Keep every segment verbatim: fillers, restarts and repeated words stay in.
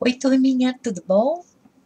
Oi, turminha, tudo bom?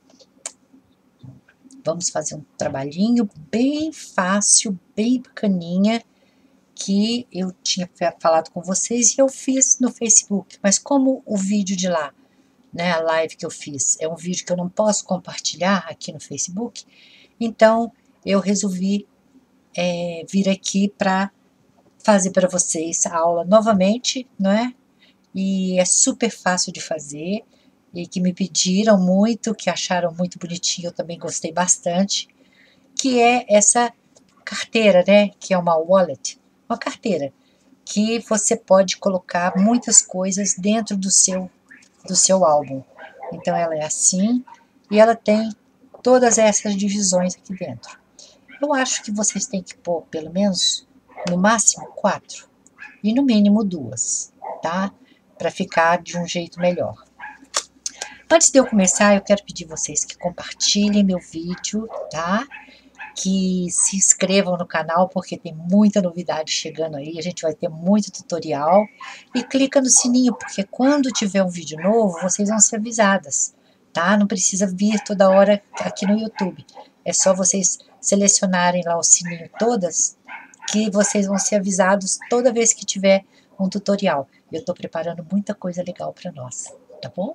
Vamos fazer um trabalhinho bem fácil, bem bacaninha, que eu tinha falado com vocês e eu fiz no Facebook. Mas como o vídeo de lá, né, a live que eu fiz, é um vídeo que eu não posso compartilhar aqui no Facebook, então eu resolvi é, vir aqui para fazer para vocês a aula novamente, não é? E é super fácil de fazer, e que me pediram muito, que acharam muito bonitinho, eu também gostei bastante, que é essa carteira, né, que é uma wallet, uma carteira, que você pode colocar muitas coisas dentro do seu, do seu álbum. Então ela é assim, e ela tem todas essas divisões aqui dentro. Eu acho que vocês têm que pôr pelo menos, no máximo, quatro, e no mínimo duas, tá? Para ficar de um jeito melhor. Antes de eu começar, eu quero pedir vocês que compartilhem meu vídeo, tá? Que se inscrevam no canal, porque tem muita novidade chegando aí, a gente vai ter muito tutorial. E clica no sininho, porque quando tiver um vídeo novo, vocês vão ser avisadas, tá? Não precisa vir toda hora aqui no YouTube. É só vocês selecionarem lá o sininho todas, que vocês vão ser avisados toda vez que tiver um tutorial. Eu tô preparando muita coisa legal para nós, tá bom?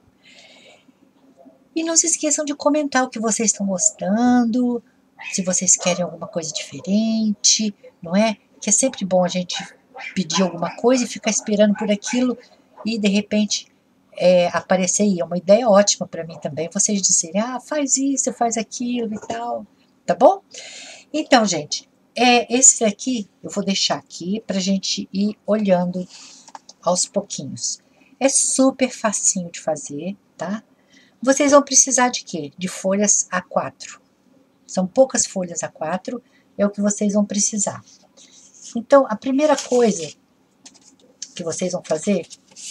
E não se esqueçam de comentar o que vocês estão gostando, se vocês querem alguma coisa diferente, não é? Que é sempre bom a gente pedir alguma coisa e ficar esperando por aquilo e de repente é, aparecer aí. É uma ideia ótima para mim também, vocês dizerem, ah, faz isso, faz aquilo e tal, tá bom? Então, gente, é, esse aqui eu vou deixar aqui pra gente ir olhando aos pouquinhos. É super facinho de fazer, tá? Vocês vão precisar de quê? De folhas A quatro. São poucas folhas A quatro, é o que vocês vão precisar. Então, a primeira coisa que vocês vão fazer,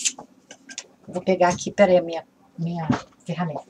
eu vou pegar aqui, peraí, a minha, minha ferramenta.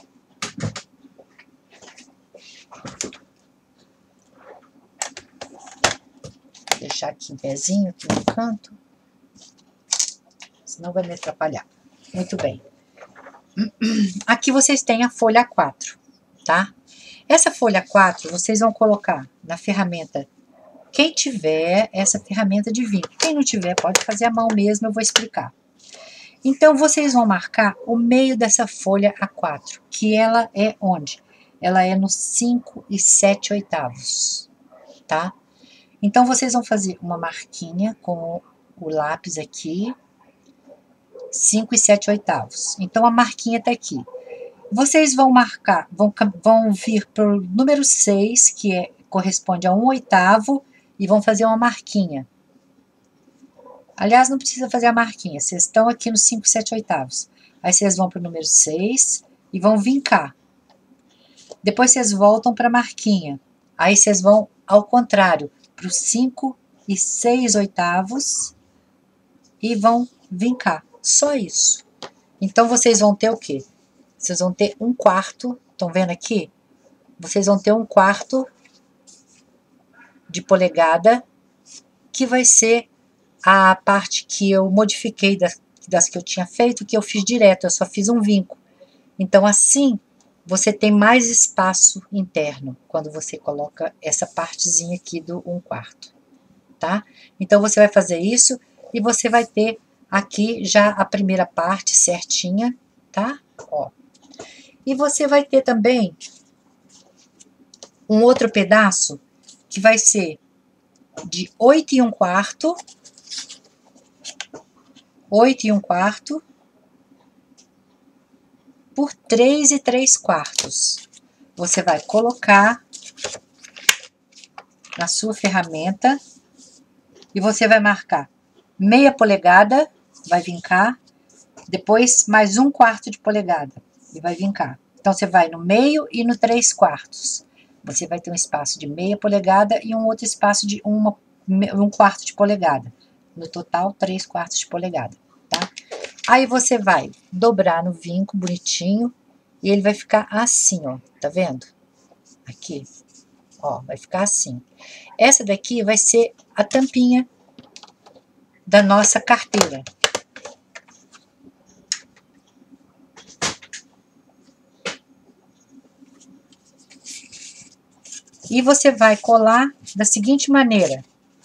Vou deixar aqui em pezinho, aqui no canto, senão vai me atrapalhar. Muito bem. Aqui vocês têm a folha A quatro, tá? Essa folha A quatro, vocês vão colocar na ferramenta, quem tiver essa ferramenta de vinco. Quem não tiver, pode fazer à mão mesmo, eu vou explicar. Então, vocês vão marcar o meio dessa folha A quatro, que ela é onde? Ela é no cinco e sete oitavos, tá? Então, vocês vão fazer uma marquinha com o lápis aqui, cinco e sete oitavos. Então, a marquinha tá aqui. Vocês vão marcar, vão, vão vir para o número seis, que é, corresponde a um oitavo, e vão fazer uma marquinha. Aliás, não precisa fazer a marquinha, vocês estão aqui no cinco e sete oitavos. Aí vocês vão para o número seis e vão vincar. Depois vocês voltam para a marquinha. Aí vocês vão ao contrário, para o cinco e seis oitavos e vão vincar. Só isso. Então, vocês vão ter o quê? Vocês vão ter um quarto, estão vendo aqui? Vocês vão ter um quarto de polegada, que vai ser a parte que eu modifiquei das, das que eu tinha feito, que eu fiz direto, eu só fiz um vinco. Então, assim, você tem mais espaço interno, quando você coloca essa partezinha aqui do um quarto, tá? Então, você vai fazer isso, e você vai ter aqui já a primeira parte certinha, tá? Ó. E você vai ter também um outro pedaço que vai ser de oito e um quarto, oito e um quarto por três e três quartos. Você vai colocar na sua ferramenta e você vai marcar meia polegada, vai vincar, depois mais um quarto de polegada e vai vincar. Então, você vai no meio e no três quartos. Você vai ter um espaço de meia polegada e um outro espaço de uma, um quarto de polegada. No total, três quartos de polegada, tá? Aí, você vai dobrar no vinco bonitinho e ele vai ficar assim, ó. Tá vendo? Aqui, ó, vai ficar assim. Essa daqui vai ser a tampinha da nossa carteira. E você vai colar da seguinte maneira.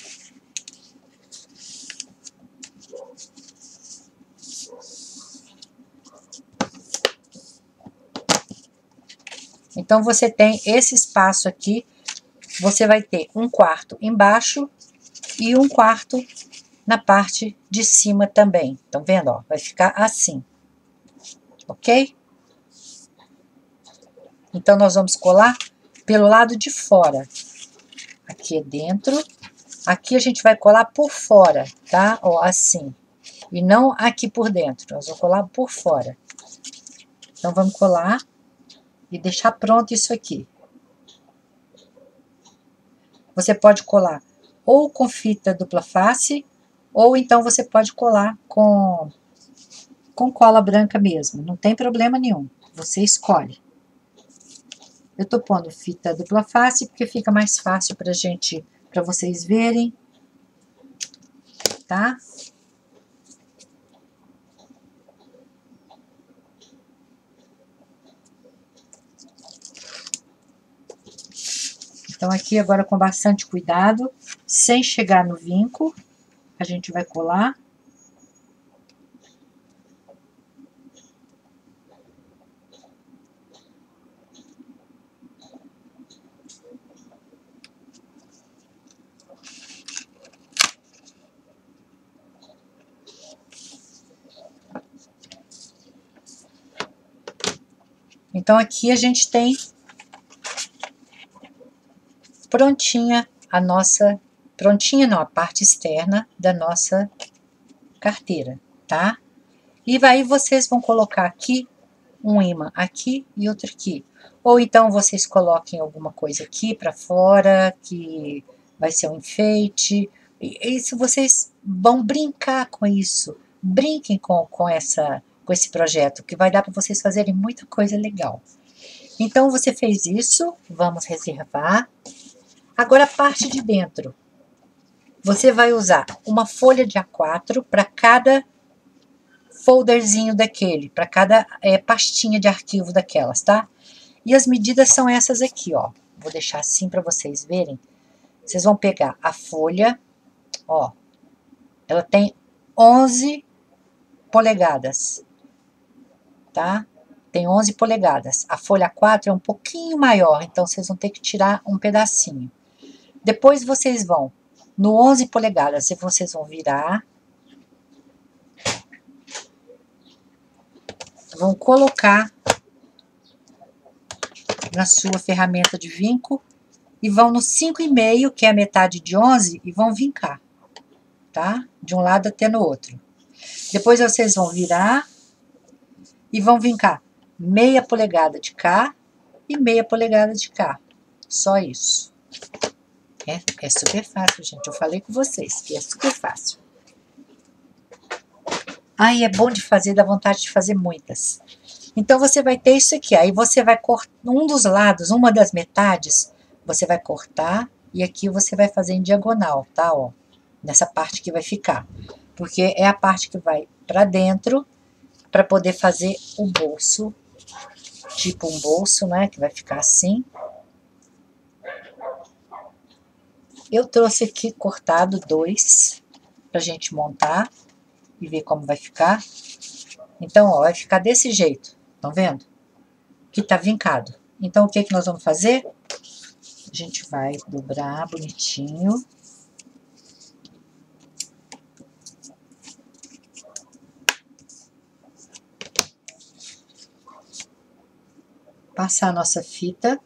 Então, você tem esse espaço aqui, você vai ter um quarto embaixo e um quarto na parte de cima também. Estão vendo, ó? Vai ficar assim, ok? Então, nós vamos colar pelo lado de fora. Aqui é dentro. Aqui a gente vai colar por fora, tá? Ó, assim. E não aqui por dentro. Nós vamos colar por fora. Então, vamos colar e deixar pronto isso aqui. Você pode colar ou com fita dupla face, ou então você pode colar com, com cola branca mesmo. Não tem problema nenhum. Você escolhe. Eu tô pondo fita dupla face porque fica mais fácil pra gente, pra vocês verem, tá? Então, aqui agora com bastante cuidado, sem chegar no vinco, a gente vai colar. Então, aqui a gente tem prontinha a nossa, prontinha não, a parte externa da nossa carteira, tá? E aí vocês vão colocar aqui um ímã aqui e outro aqui. Ou então vocês coloquem alguma coisa aqui para fora, que vai ser um enfeite. E isso vocês vão brincar com isso. Brinquem com, com, essa, com esse projeto, que vai dar para vocês fazerem muita coisa legal. Então, você fez isso, vamos reservar. Agora, a parte de dentro. Você vai usar uma folha de A quatro para cada folderzinho daquele, para cada é, pastinha de arquivo daquelas, tá? E as medidas são essas aqui, ó. Vou deixar assim para vocês verem. Vocês vão pegar a folha, ó. Ela tem onze polegadas, tá? Tem onze polegadas. A folha A quatro é um pouquinho maior, então vocês vão ter que tirar um pedacinho. Depois vocês vão no onze polegadas e vocês vão virar. Vão colocar na sua ferramenta de vinco e vão no cinco e meio, que é a metade de onze, e vão vincar, tá? De um lado até no outro. Depois vocês vão virar e vão vincar meia polegada de cá e meia polegada de cá. Só isso. É, é super fácil, gente. Eu falei com vocês que é super fácil. Ai, é bom de fazer, dá vontade de fazer muitas. Então, você vai ter isso aqui. Aí, você vai cortar um dos lados, uma das metades, você vai cortar e aqui você vai fazer em diagonal, tá? Ó, nessa parte que vai ficar. Porque é a parte que vai pra dentro, para poder fazer o bolso. Tipo um bolso, né? Que vai ficar assim. Eu trouxe aqui cortado dois, pra gente montar e ver como vai ficar. Então, ó, vai ficar desse jeito, estão vendo? Que tá vincado. Então, o que que nós vamos fazer? A gente vai dobrar bonitinho. Passar a nossa fita.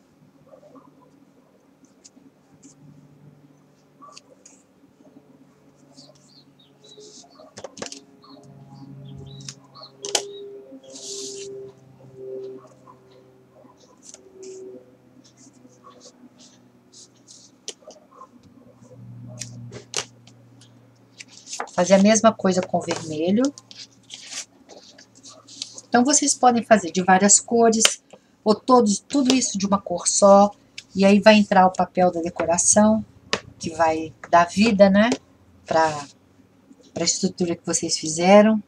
Fazer a mesma coisa com o vermelho. Então, vocês podem fazer de várias cores, ou todos, tudo isso de uma cor só. E aí vai entrar o papel da decoração, que vai dar vida, né? Para a estrutura que vocês fizeram.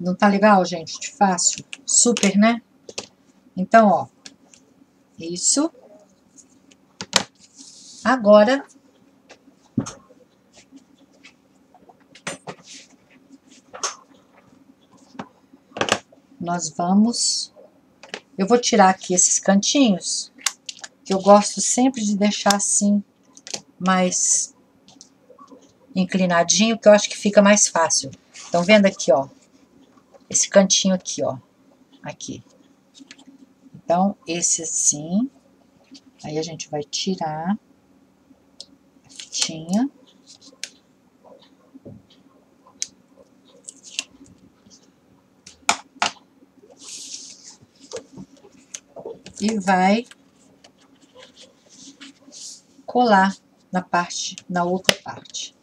Não tá legal, gente? De fácil? Super, né? Então, ó. Isso. Agora, nós vamos... Eu vou tirar aqui esses cantinhos, que eu gosto sempre de deixar assim, mais inclinadinho, que eu acho que fica mais fácil. Estão vendo aqui, ó? Esse cantinho aqui, ó. Aqui. Então, esse assim. Aí a gente vai tirar a fitinha. E vai colar na parte, na outra parte.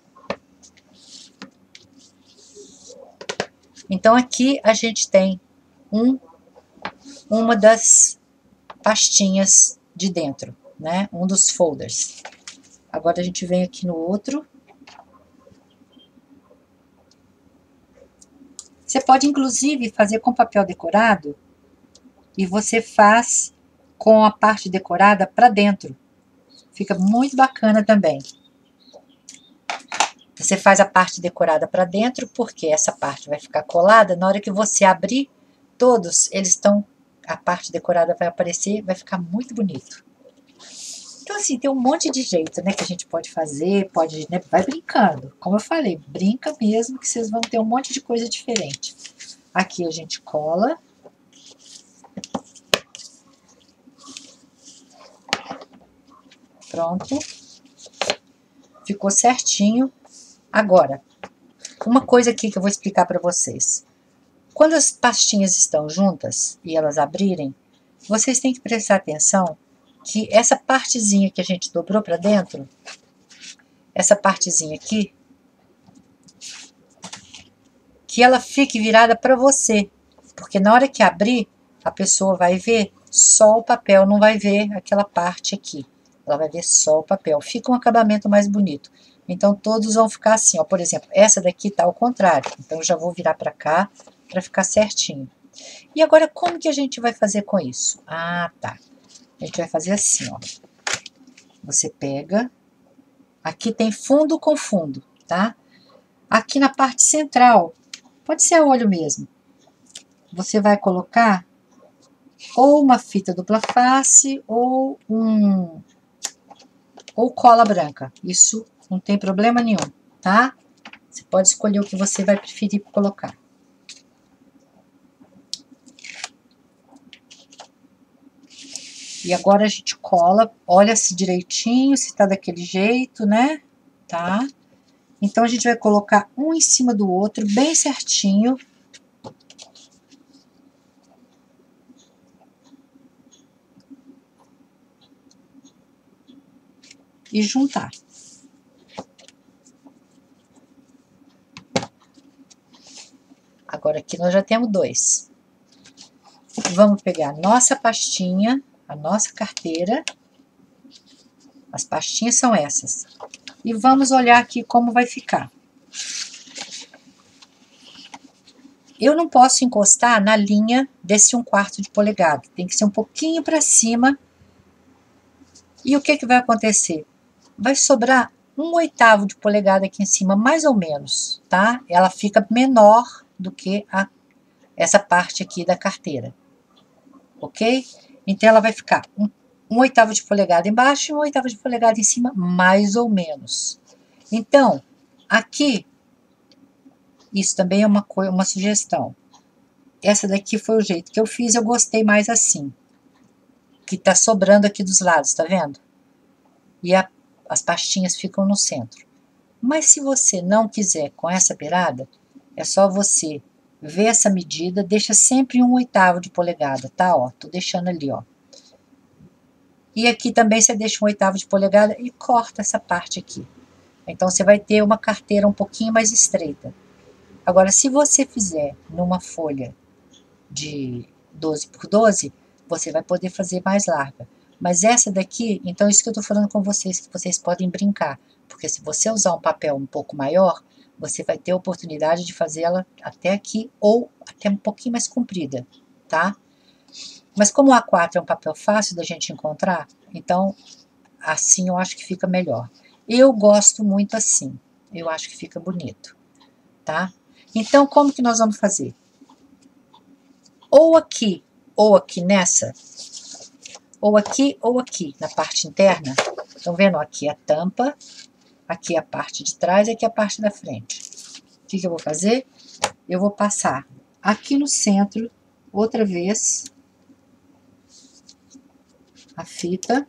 Então, aqui a gente tem um, uma das pastinhas de dentro, né? Um dos folders. Agora, a gente vem aqui no outro. Você pode, inclusive, fazer com papel decorado e você faz com a parte decorada para dentro. Fica muito bacana também. Você faz a parte decorada para dentro, porque essa parte vai ficar colada. Na hora que você abrir, todos eles estão... A parte decorada vai aparecer, vai ficar muito bonito. Então, assim, tem um monte de jeito, né, que a gente pode fazer, pode, né, vai brincando. Como eu falei, brinca mesmo, que vocês vão ter um monte de coisa diferente. Aqui a gente cola. Pronto. Ficou certinho. Agora, uma coisa aqui que eu vou explicar para vocês. Quando as pastinhas estão juntas e elas abrirem, vocês têm que prestar atenção que essa partezinha que a gente dobrou para dentro, essa partezinha aqui, que ela fique virada para você, porque na hora que abrir, a pessoa vai ver só o papel, não vai ver aquela parte aqui. Ela vai ver só o papel. Fica um acabamento mais bonito. Então, todos vão ficar assim, ó. Por exemplo, essa daqui tá ao contrário. Então, eu já vou virar para cá para ficar certinho. E agora, como que a gente vai fazer com isso? Ah, tá. A gente vai fazer assim, ó. Você pega... Aqui tem fundo com fundo, tá? Aqui na parte central, pode ser a olho mesmo. Você vai colocar ou uma fita dupla face ou um... ou cola branca. Isso não tem problema nenhum, tá? Você pode escolher o que você vai preferir colocar. E agora a gente cola, olha-se direitinho, se tá daquele jeito, né? Tá? Então, a gente vai colocar um em cima do outro, bem certinho. E juntar. Agora, aqui nós já temos dois. Vamos pegar a nossa pastinha, a nossa carteira. As pastinhas são essas. E vamos olhar aqui como vai ficar. Eu não posso encostar na linha desse um quarto de polegada. Tem que ser um pouquinho para cima. E o que que vai acontecer? Vai sobrar um oitavo de polegada aqui em cima, mais ou menos, tá? Ela fica menor do que a, essa parte aqui da carteira, ok? Então, ela vai ficar um, um oitavo de polegada embaixo e um oitavo de polegada em cima, mais ou menos. Então, aqui, isso também é uma, uma sugestão. Essa daqui foi o jeito que eu fiz, eu gostei mais assim. Que tá sobrando aqui dos lados, tá vendo? E a, as pastinhas ficam no centro. Mas se você não quiser com essa beirada, é só você ver essa medida, deixa sempre um oitavo de polegada, tá? Ó, tô deixando ali, ó. E aqui também você deixa um oitavo de polegada e corta essa parte aqui. Então, você vai ter uma carteira um pouquinho mais estreita. Agora, se você fizer numa folha de doze por doze, você vai poder fazer mais larga. Mas essa daqui, então isso que eu tô falando com vocês, que vocês podem brincar. Porque se você usar um papel um pouco maior, você vai ter a oportunidade de fazer ela até aqui ou que é um pouquinho mais comprida, tá? Mas como o A quatro é um papel fácil da gente encontrar, então assim eu acho que fica melhor. Eu gosto muito assim, eu acho que fica bonito, tá? Então, como que nós vamos fazer? Ou aqui, ou aqui nessa, ou aqui, ou aqui, na parte interna. Estão vendo? Aqui a tampa, aqui a parte de trás e aqui a parte da frente. O que que eu vou fazer? Eu vou passar aqui no centro, outra vez, a fita.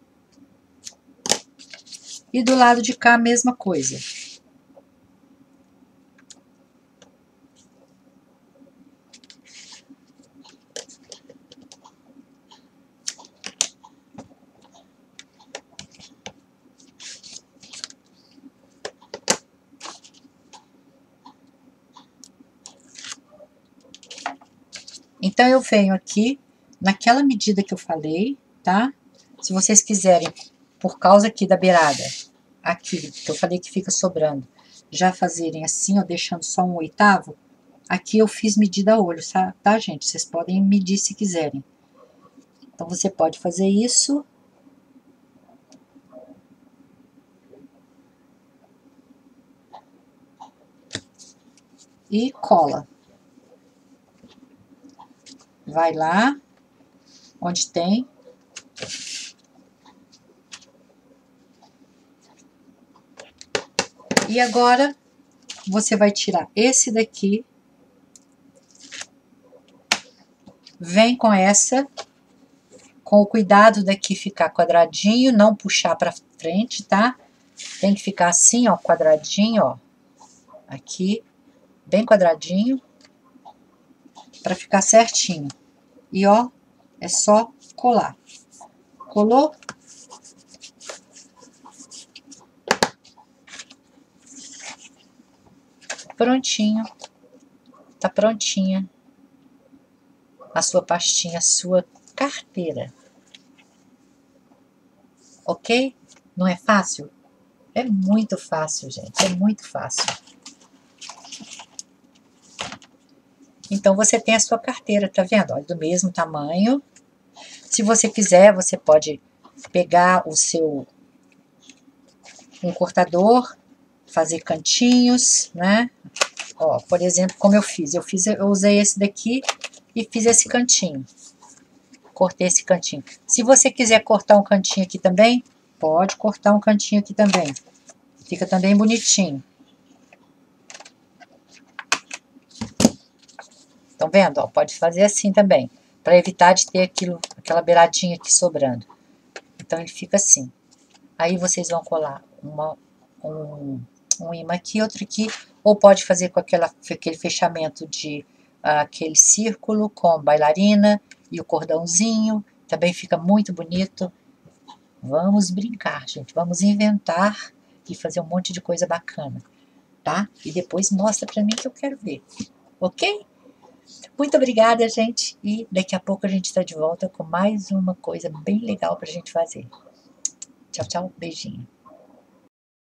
E do lado de cá a mesma coisa. Então, eu venho aqui, naquela medida que eu falei, tá? Se vocês quiserem, por causa aqui da beirada, aqui, que eu falei que fica sobrando, já fazerem assim, ó, deixando só um oitavo, aqui eu fiz medida a olho, tá, gente? Vocês podem medir se quiserem. Então, você pode fazer isso. E cola. Vai lá, onde tem. E agora, você vai tirar esse daqui. Vem com essa, com o cuidado daqui ficar quadradinho, não puxar pra frente, tá? Tem que ficar assim, ó, quadradinho, ó. Aqui, bem quadradinho, pra ficar certinho. E, ó, é só colar. Colou? Prontinho. Tá prontinha a sua pastinha, a sua carteira. Ok? Não é fácil? É muito fácil, gente. É muito fácil. Então, você tem a sua carteira, tá vendo? Olha, do mesmo tamanho. Se você quiser, você pode pegar o seu um cortador, fazer cantinhos, né? Ó, por exemplo, como eu fiz. Eu fiz, eu usei esse daqui e fiz esse cantinho. Cortei esse cantinho. Se você quiser cortar um cantinho aqui também, pode cortar um cantinho aqui também. Fica também bonitinho. Estão vendo? Ó, pode fazer assim também, para evitar de ter aquilo, aquela beiradinha aqui sobrando. Então, ele fica assim. Aí, vocês vão colar uma, um, um imã aqui, outro aqui, ou pode fazer com aquela, aquele fechamento de uh, aquele círculo com bailarina e o cordãozinho. Também fica muito bonito. Vamos brincar, gente. Vamos inventar e fazer um monte de coisa bacana, tá? E depois mostra pra mim que eu quero ver, ok? Muito obrigada, gente. E daqui a pouco a gente tá de volta com mais uma coisa bem legal pra gente fazer. Tchau, tchau. Beijinho.